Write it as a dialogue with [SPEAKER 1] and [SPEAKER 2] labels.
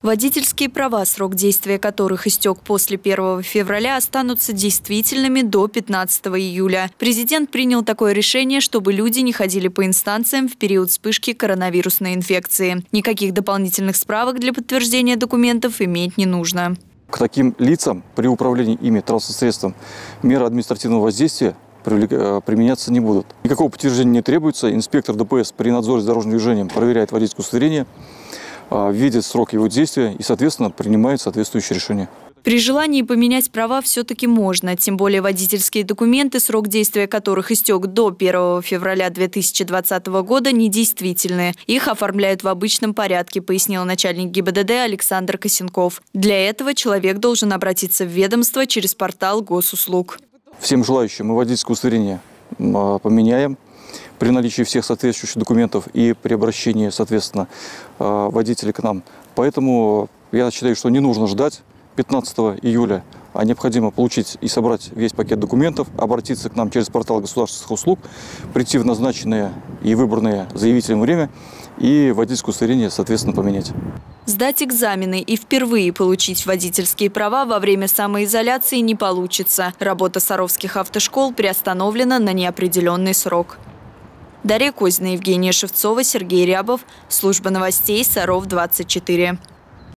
[SPEAKER 1] Водительские права, срок действия которых истек после 1 февраля, останутся действительными до 15 июля. Президент принял такое решение, чтобы люди не ходили по инстанциям в период вспышки коронавирусной инфекции. Никаких дополнительных справок для подтверждения документов иметь не нужно.
[SPEAKER 2] К таким лицам при управлении ими транспортным средством меры административного воздействия применяться не будут. Никакого подтверждения не требуется. Инспектор ДПС при надзоре за дорожным движением проверяет водительское удостоверение, видит срок его действия и, соответственно, принимает соответствующее решение.
[SPEAKER 1] При желании поменять права все-таки можно. Тем более водительские документы, срок действия которых истек до 1 февраля 2020 года, недействительны. Их оформляют в обычном порядке, пояснил начальник ГИБДД Александр Косенков. Для этого человек должен обратиться в ведомство через портал госуслуг.
[SPEAKER 2] Всем желающим мы водительское удостоверение поменяем при наличии всех соответствующих документов и при обращении, соответственно, водителей к нам. Поэтому я считаю, что не нужно ждать 15 июля, а необходимо получить и собрать весь пакет документов, обратиться к нам через портал государственных услуг, прийти в назначенное и выбранное заявителем время и водительское удостоверение, соответственно, поменять.
[SPEAKER 1] Сдать экзамены и впервые получить водительские права во время самоизоляции не получится. Работа саровских автошкол приостановлена на неопределенный срок. Дарья Козина, Евгения Шевцова, Сергей Рябов. Служба новостей Саров 24.